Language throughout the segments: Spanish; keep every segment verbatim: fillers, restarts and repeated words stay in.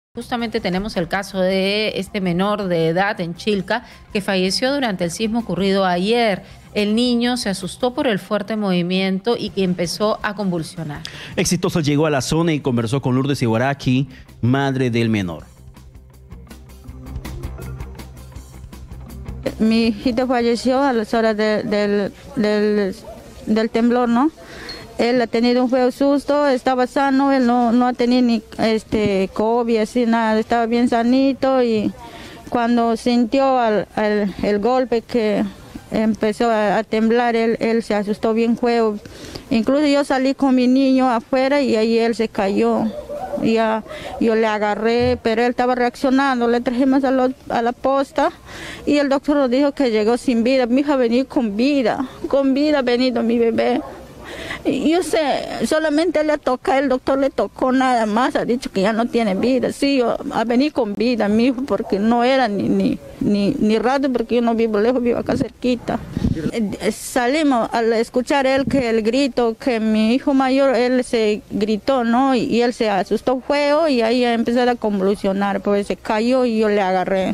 Justamente tenemos el caso de este menor de edad en Chilca que falleció durante el sismo ocurrido ayer. El niño se asustó por el fuerte movimiento y que empezó a convulsionar. Exitosa llegó a la zona y conversó con Lourdes Ibaraki, madre del menor. Mi hijito falleció a las horas de, del, del, del temblor, ¿no? Él ha tenido un feo susto, estaba sano, él no, no ha tenido ni este, COVID, así nada, estaba bien sanito, y cuando sintió al, al, el golpe que empezó a, a temblar, él, él se asustó bien feo. Incluso yo salí con mi niño afuera y ahí él se cayó. Ya, yo le agarré, pero él estaba reaccionando, le trajimos a, lo, a la posta y el doctor nos dijo que llegó sin vida. Mi hija venía con vida, con vida ha venido mi bebé. Y yo sé, solamente le toca, el doctor le tocó nada más, ha dicho que ya no tiene vida. Sí, yo, a venir con vida, mi hijo, porque no era ni, ni, ni, ni rato, porque yo no vivo lejos, vivo acá cerquita. Salimos al escuchar él que el grito, que mi hijo mayor, él se gritó, ¿no? Y, y él se asustó feo y ahí empezó a convulsionar, pues se cayó y yo le agarré.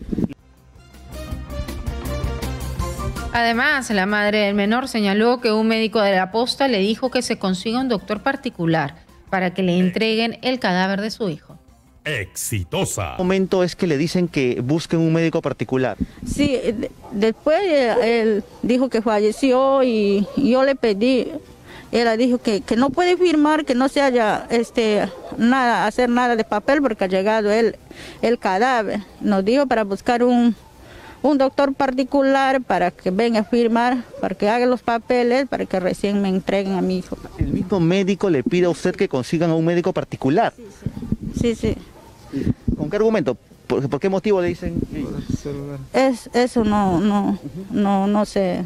Además, la madre del menor señaló que un médico de la posta le dijo que se consiga un doctor particular para que le entreguen el cadáver de su hijo. Exitosa. ¿Qué momento es que le dicen que busquen un médico particular? Sí, de, después él dijo que falleció y, y yo le pedí, ella dijo que, que no puede firmar, que no se haya este, nada, hacer nada de papel porque ha llegado el, el cadáver. Nos dijo para buscar un... un doctor particular para que venga a firmar, para que haga los papeles, para que recién me entreguen a mi hijo. ¿El mismo médico le pide a usted que consigan a un médico particular? Sí, sí. sí. ¿Con qué argumento? ¿Por, por qué motivo le dicen? Es, eso no, no, no, no sé.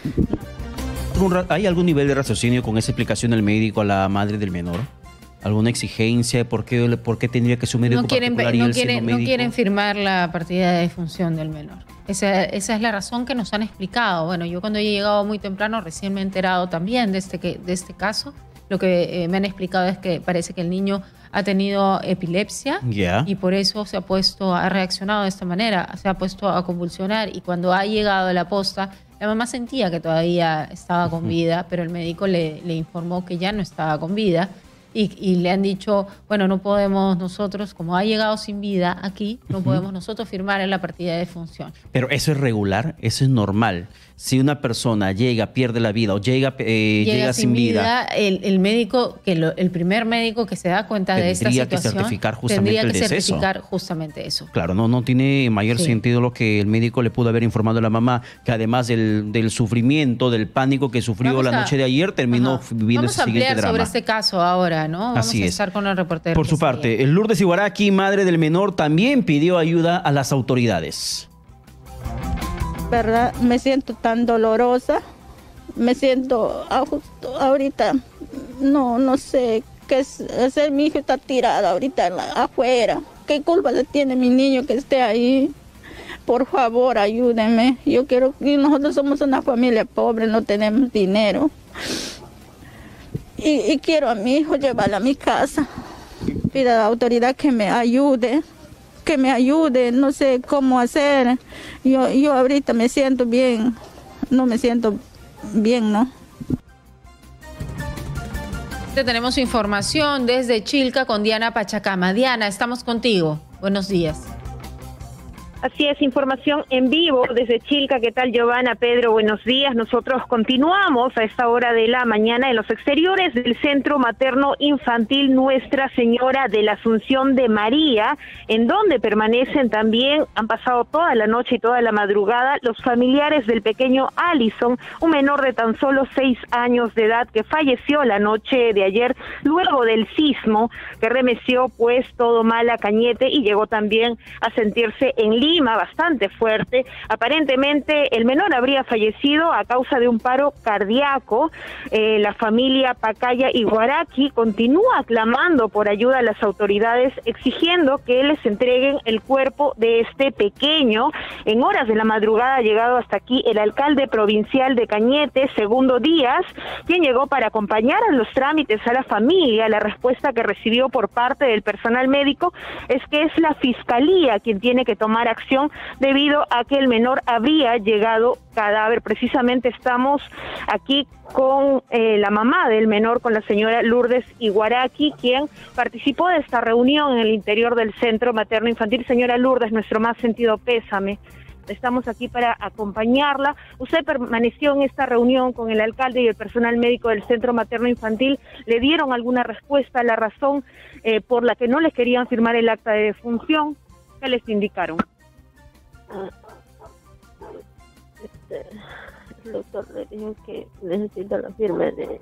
¿Hay algún nivel de raciocinio con esa explicación del médico a la madre del menor? ¿Alguna exigencia? ¿Por qué, por qué tendría que ser un médico no quieren, particular y no él quieren, siendo no médico? quieren firmar la partida de defunción del menor. Esa, esa es la razón que nos han explicado. Bueno, yo cuando he llegado muy temprano recién me he enterado también de este, que, de este caso. Lo que eh, me han explicado es que parece que el niño ha tenido epilepsia yeah. y por eso se ha puesto, ha reaccionado de esta manera, se ha puesto a convulsionar y cuando ha llegado a la posta, la mamá sentía que todavía estaba con vida, pero el médico le, le informó que ya no estaba con vida. Y, y le han dicho, bueno, no podemos nosotros, como ha llegado sin vida aquí, no uh-huh. podemos nosotros firmar en la partida de defunción. Pero eso es regular, eso es normal. Si una persona llega, pierde la vida o llega, eh, llega, llega sin vida, vida el, el médico, que lo, el primer médico que se da cuenta de esta situación, tendría que certificar justamente tendría que el deceso. certificar justamente eso. Claro, no, no tiene mayor sí. sentido lo que el médico le pudo haber informado a la mamá, que además del, del sufrimiento, del pánico que sufrió Vamos la a, noche de ayer, terminó ajá. viviendo ese siguiente drama. Vamos a ampliar sobre este caso ahora, ¿no? Vamos Así a es. estar con el reportero. Por su parte, el Lourdes Ibaraki, madre del menor, también pidió ayuda a las autoridades. ¿Verdad? Me siento tan dolorosa, me siento ahorita, no, no sé qué es hacer. Mi hijo está tirado ahorita en la, afuera. ¿Qué culpa le tiene mi niño que esté ahí? Por favor, ayúdenme. Yo quiero, nosotros somos una familia pobre, no tenemos dinero. Y, y quiero a mi hijo llevarlo a mi casa. Pido a la autoridad que me ayude, que me ayude, no sé cómo hacer. Yo, yo ahorita me siento bien, no me siento bien, ¿no? Tenemos información desde Chilca con Diana Pachacama. Diana, estamos contigo. Buenos días. Así es, información en vivo desde Chilca. ¿Qué tal, Giovanna, Pedro? Buenos días. Nosotros continuamos a esta hora de la mañana en los exteriores del Centro Materno Infantil Nuestra Señora de la Asunción de María, en donde permanecen también, han pasado toda la noche y toda la madrugada, los familiares del pequeño Allison, un menor de tan solo seis años de edad que falleció la noche de ayer luego del sismo que remeció pues todo mal a Cañete y llegó también a sentirse en Lima. clima bastante fuerte. Aparentemente el menor habría fallecido a causa de un paro cardíaco. Eh, la familia Pacaya Iguaraki continúa clamando por ayuda a las autoridades, exigiendo que les entreguen el cuerpo de este pequeño. En horas de la madrugada ha llegado hasta aquí el alcalde provincial de Cañete, Segundo Díaz, quien llegó para acompañar en los trámites a la familia. La respuesta que recibió por parte del personal médico es que es la fiscalía quien tiene que tomar acción debido a que el menor habría llegado cadáver. Precisamente estamos aquí con eh, la mamá del menor, con la señora Lourdes Iguaraki, quien participó de esta reunión en el interior del Centro Materno Infantil. Señora Lourdes, nuestro más sentido pésame. Estamos aquí para acompañarla. Usted permaneció en esta reunión con el alcalde y el personal médico del Centro Materno Infantil. ¿Le dieron alguna respuesta a la razón eh, por la que no les querían firmar el acta de defunción? ¿Qué les indicaron? Este, el doctor le dijo que necesita la firma de,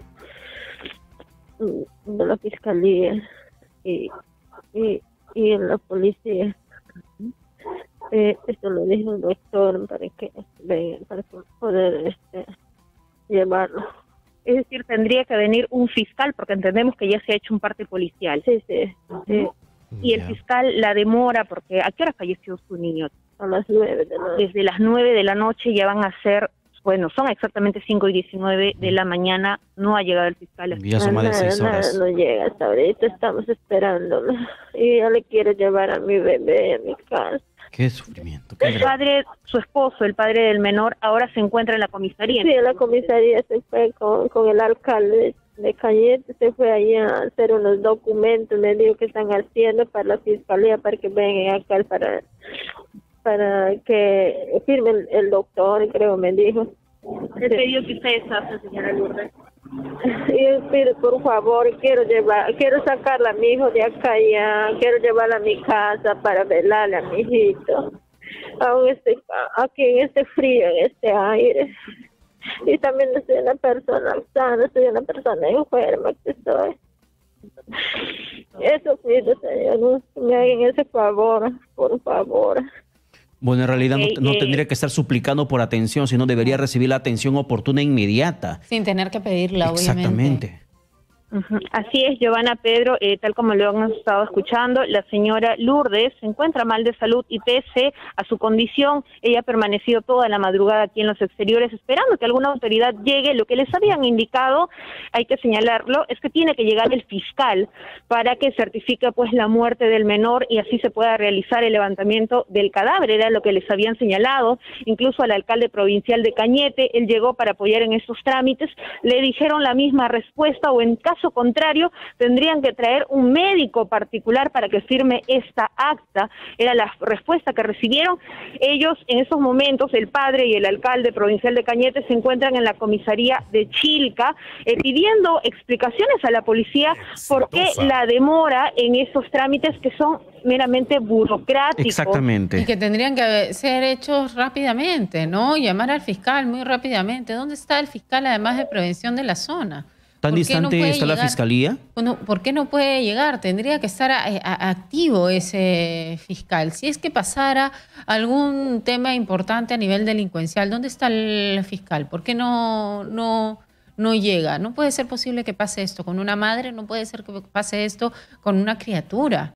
de la fiscalía y, y, y la policía. Eh, esto lo dijo el doctor para que para poder este, llevarlo. Es decir, tendría que venir un fiscal, porque entendemos que ya se ha hecho un parte policial. Sí, sí. sí. Y el fiscal la demora, porque ¿a qué hora falleció su niño? A las nueve de la noche. Desde las nueve de la noche ya van a ser, bueno, son exactamente cinco y diecinueve de la mañana, no ha llegado el fiscal. Ya son más de seis horas. No, no llega hasta ahorita, estamos esperándolo. Y ya le quiero llevar a mi bebé a mi casa. Qué sufrimiento. Qué El padre, su esposo, el padre del menor, ahora se encuentra en la comisaría. Sí, en la comisaría se fue con, con el alcalde de Cañete, se fue allí a hacer unos documentos, me dijo que están haciendo para la fiscalía, para que vengan acá para, para que firmen el doctor, creo, me dijo. ¿Qué pedido que ustedes hacen, señora Lourdes? Y yo pido, por favor, quiero llevar, quiero sacarla a mi hijo de acá ya, quiero llevarla a mi casa para velarle a mi hijito, aún este, aquí en este frío, en este aire. Y también no soy una persona sana, soy una persona enferma que soy. Eso pido, Señor, no me hagan ese favor, por favor. Bueno, en realidad okay, no, no eh, tendría que estar suplicando por atención, sino debería recibir la atención oportuna e inmediata. Sin tener que pedirla, obviamente. Exactamente. Uh-huh. Así es, Giovanna, Pedro, eh, tal como lo hemos estado escuchando, la señora Lourdes se encuentra mal de salud y pese a su condición, ella ha permanecido toda la madrugada aquí en los exteriores esperando que alguna autoridad llegue. Lo que les habían indicado, hay que señalarlo, es que tiene que llegar el fiscal para que certifique pues la muerte del menor y así se pueda realizar el levantamiento del cadáver. Era lo que les habían señalado, incluso al alcalde provincial de Cañete, él llegó para apoyar en estos trámites, le dijeron la misma respuesta, o en caso contrario tendrían que traer un médico particular para que firme esta acta. Era la respuesta que recibieron. Ellos en esos momentos, el padre y el alcalde provincial de Cañete, se encuentran en la comisaría de Chilca eh, pidiendo explicaciones a la policía por qué la demora en esos trámites que son meramente burocráticos. Exactamente. Y que tendrían que ser hechos rápidamente, ¿no? Llamar al fiscal muy rápidamente. ¿Dónde está el fiscal, además de prevención de la zona? ¿Tan distante no está llegar? la fiscalía? Bueno, ¿por qué no puede llegar? Tendría que estar a, a, activo ese fiscal. Si es que pasara algún tema importante a nivel delincuencial, ¿dónde está el fiscal? ¿Por qué no, no, no llega? No puede ser posible que pase esto con una madre, no puede ser que pase esto con una criatura.